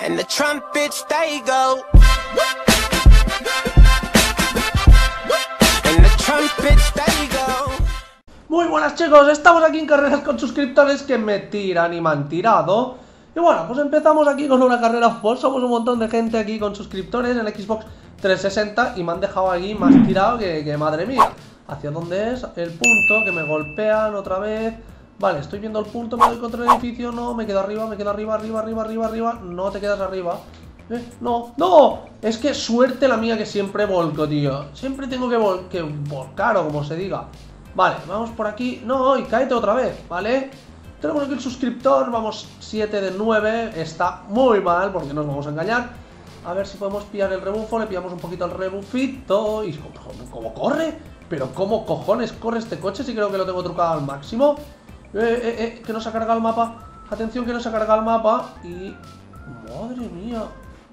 and the trumpets they go, and the trumpets they go. Muy buenas chicos, estamos aquí en carreras con suscriptores que me tiran y me han tirado. Y bueno, pues empezamos aquí con una carrera, pues somos un montón de gente aquí con suscriptores en Xbox 360 y me han dejado aquí más tirado que madre mía. ¿Hacia dónde es el punto? Que me golpean otra vez. Vale, estoy viendo el punto, me doy contra el edificio, no, me quedo arriba, arriba, no te quedas arriba. No, no, es que suerte la mía que siempre volco, tío. Siempre tengo que volcar o como se diga. Vale, vamos por aquí, no, y cáete otra vez, ¿vale? Tenemos aquí el suscriptor, vamos 7 de 9, está muy mal porque nos vamos a engañar. A ver si podemos pillar el rebufo, le pillamos un poquito el rebufito. ¿Y cómo corre? ¿Pero cómo cojones corre este coche si creo que lo tengo trucado al máximo? Que no se ha cargado el mapa. Atención que no se ha cargado el mapa. Y... madre mía.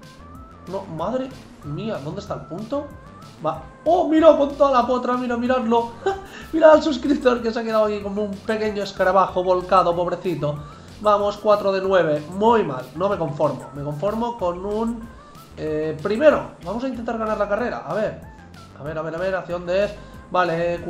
No, madre mía, ¿dónde está el punto? Va. ¡Oh, mira con toda la potra! Mira, miradlo. Mirad al suscriptor que se ha quedado aquí como un pequeño escarabajo volcado, pobrecito. Vamos, 4 de 9. Muy mal, no me conformo. Me conformo con un... primero, vamos a intentar ganar la carrera. A ver, ¿hacia dónde es? Vale,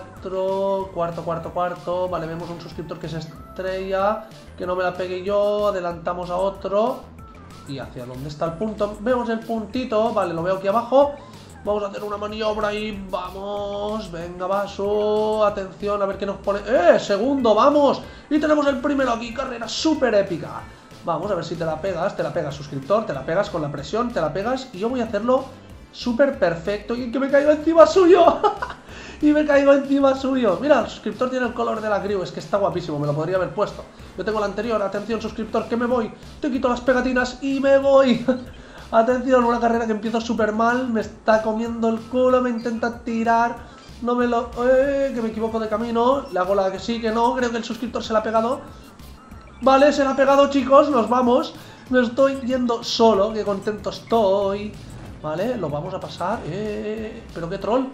4, cuarto. Vale, vemos un suscriptor que se estrella. Que no me la pegue yo, adelantamos a otro. ¿Y hacia dónde está el punto? Vemos el puntito, vale, lo veo aquí abajo. Vamos a hacer una maniobra y vamos. Venga, vaso, atención, a ver qué nos pone. Segundo, vamos. Y tenemos el primero aquí, carrera súper épica. Vamos a ver si te la pegas, suscriptor, te la pegas con la presión, te la pegas. Y yo voy a hacerlo súper perfecto. Y que me caigo encima suyo. Y me caigo encima suyo. Mira, el suscriptor tiene el color de la crew. Es que está guapísimo, me lo podría haber puesto. Yo tengo la anterior, atención suscriptor, que me voy. Te quito las pegatinas y me voy. Atención, una carrera que empiezo súper mal. Me está comiendo el culo, me intenta tirar. No me lo... que me equivoco de camino. Le hago la que sí, que no. Creo que el suscriptor se la ha pegado. Vale, se la ha pegado, chicos, nos vamos. Me estoy yendo solo, qué contento estoy. Vale, lo vamos a pasar. Pero qué troll.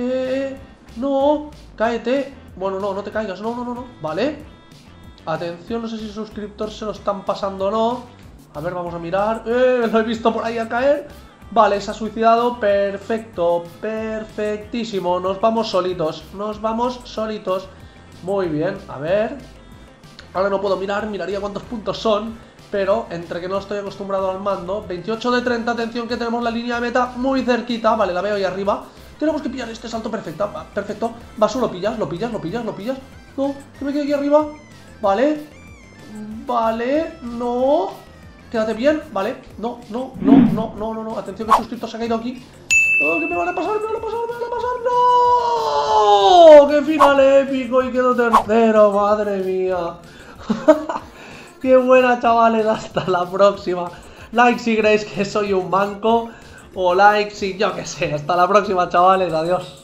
No, cáete. Bueno, no te caigas, no. Vale. Atención, no sé si el suscriptor se lo están pasando o no. A ver, vamos a mirar. Lo he visto por ahí a caer. Vale, se ha suicidado. Perfecto, perfectísimo. Nos vamos solitos. Muy bien, a ver. Ahora no puedo mirar, miraría cuántos puntos son. Pero entre que no estoy acostumbrado al mando. 28 de 30, atención que tenemos la línea de meta muy cerquita. Vale, la veo ahí arriba. Tenemos que pillar este salto perfecto. Vaso, lo pillas. No, que me quede aquí arriba. Vale, no. Quédate bien, vale. No. Atención que el suscriptor se ha caído aquí. Oh, que me van a pasar. ¡No! ¡Qué final épico! Y quedo tercero, madre mía. Qué buena, chavales. Hasta la próxima. Like si creéis que soy un manco. O like si yo que sé. Hasta la próxima, chavales. Adiós.